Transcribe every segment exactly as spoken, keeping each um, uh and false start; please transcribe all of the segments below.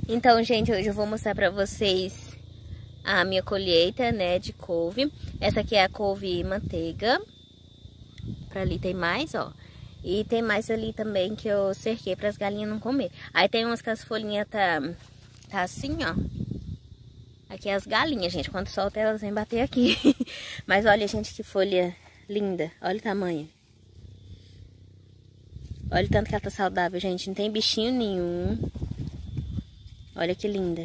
Então, gente, hoje eu vou mostrar pra vocês a minha colheita, né, de couve. Essa aqui é a couve manteiga. Pra ali tem mais, ó. E tem mais ali também que eu cerquei para as galinhas não comer. Aí tem umas que as folhinhas tá, tá assim, ó. Aqui é as galinhas, gente. Quando solta elas vêm bater aqui. Mas olha, gente, que folha linda. Olha o tamanho. Olha o tanto que ela tá saudável, gente. Não tem bichinho nenhum. Olha que linda.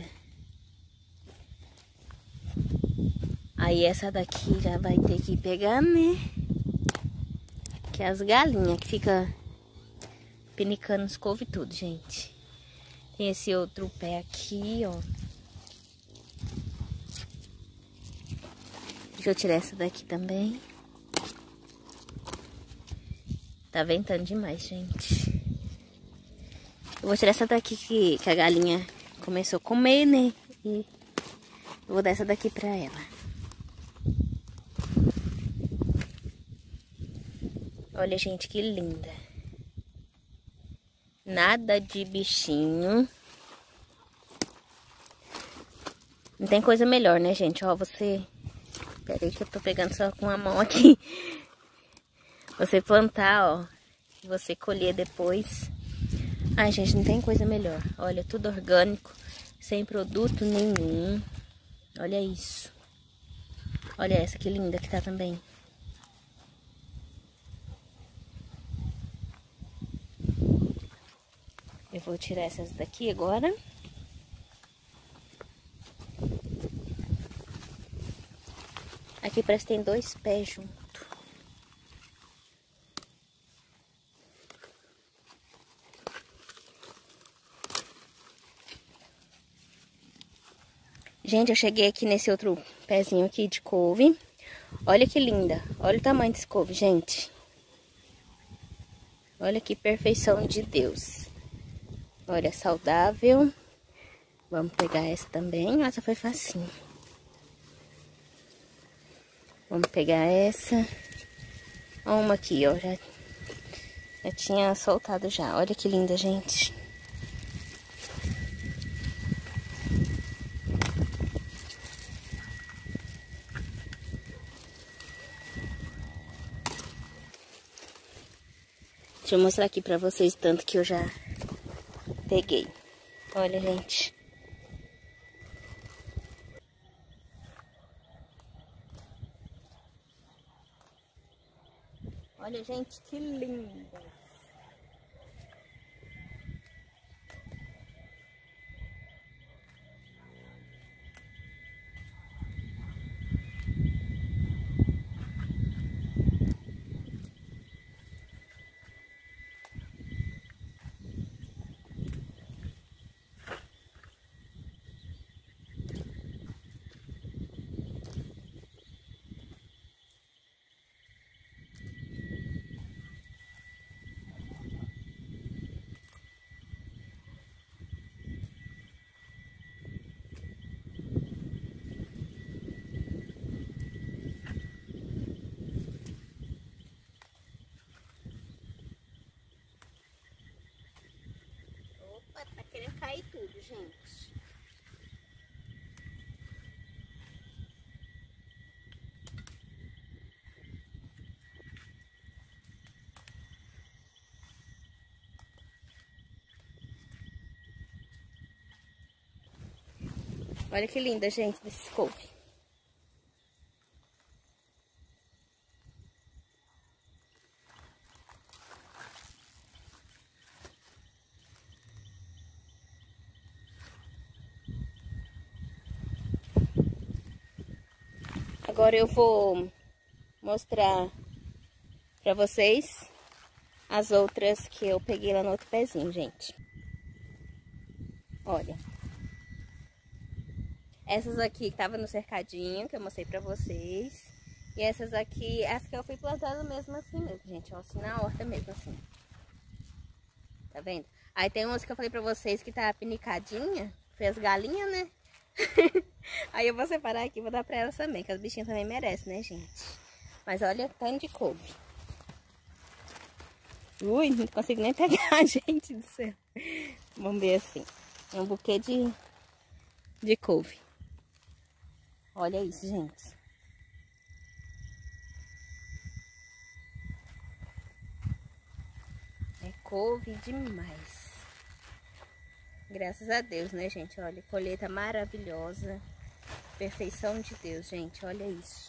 Aí essa daqui já vai ter que pegar, né? Que é as galinhas que fica pinicando os couve tudo, gente. Tem esse outro pé aqui, ó. Deixa eu tirar essa daqui também. Tá ventando demais, gente. Eu vou tirar essa daqui que, que a galinha começou a comer, né? E eu vou dar essa daqui pra ela. Olha, gente, que linda. Nada de bichinho. Não tem coisa melhor, né, gente? Ó, você... Pera aí que eu tô pegando só com a mão aqui. Você plantar, ó. E você colher depois. Ai, gente, não tem coisa melhor. Olha, tudo orgânico. Sem produto nenhum. Olha isso. Olha essa que linda que tá também. Eu vou tirar essas daqui agora. Aqui parece que tem dois pés junto. Gente, eu cheguei aqui nesse outro pezinho aqui de couve. Olha que linda. Olha o tamanho desse couve, gente. Olha que perfeição de Deus. Olha, saudável. Vamos pegar essa também. Essa foi facinho. Vamos pegar essa. Ó, uma aqui, ó. Já, já tinha soltado já. Olha que linda, gente. Deixa eu mostrar aqui pra vocês tanto que eu já peguei. Olha, gente. Olha, gente, que linda. Tá querendo cair tudo, gente. Olha que linda, gente, desse couve. Agora eu vou mostrar pra vocês as outras que eu peguei lá no outro pezinho, gente. Olha. Essas aqui que estavam no cercadinho, que eu mostrei pra vocês. E essas aqui, as que eu fui plantando mesmo assim mesmo, gente. Ó, assim na horta mesmo, assim. Tá vendo? Aí tem umas que eu falei pra vocês que tá pinicadinha. Foi as galinhas, né? Aí eu vou separar aqui e vou dar pra elas também, que as bichinhas também merecem, né, gente? Mas olha o tanto de couve. Ui, não consigo nem pegar, gente do céu. Vamos ver assim. Um buquê de, de couve. Olha isso, gente. É couve demais. Graças a Deus, né, gente? Olha, colheita maravilhosa. Perfeição de Deus, gente. Olha isso.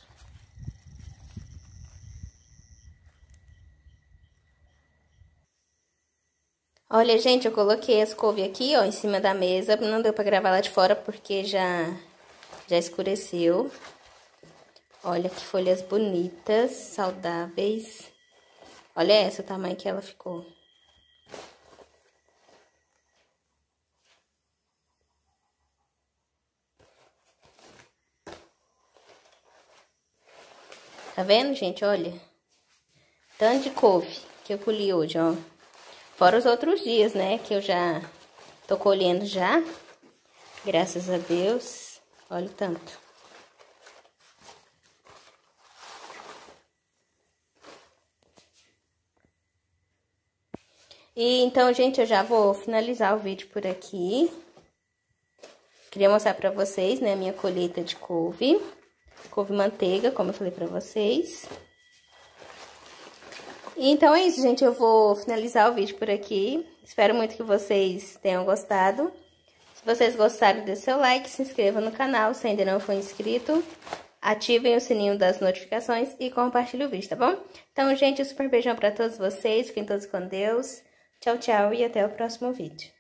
Olha, gente, eu coloquei as couve aqui, ó, em cima da mesa. Não deu pra gravar lá de fora porque já, já escureceu. Olha que folhas bonitas, saudáveis. Olha essa, o tamanho que ela ficou. Tá vendo, gente? Olha. Tanto de couve que eu colhi hoje, ó. Fora os outros dias, né? Que eu já tô colhendo já. Graças a Deus. Olha o tanto. E então, gente, eu já vou finalizar o vídeo por aqui. Queria mostrar pra vocês, né, a minha colheita de couve. Couve manteiga, como eu falei pra vocês. E então é isso, gente. Eu vou finalizar o vídeo por aqui. Espero muito que vocês tenham gostado. Se vocês gostaram, dê seu like, se inscreva no canal se ainda não for inscrito. Ativem o sininho das notificações e compartilhem o vídeo, tá bom? Então, gente, um super beijão pra todos vocês. Fiquem todos com Deus. Tchau, tchau e até o próximo vídeo.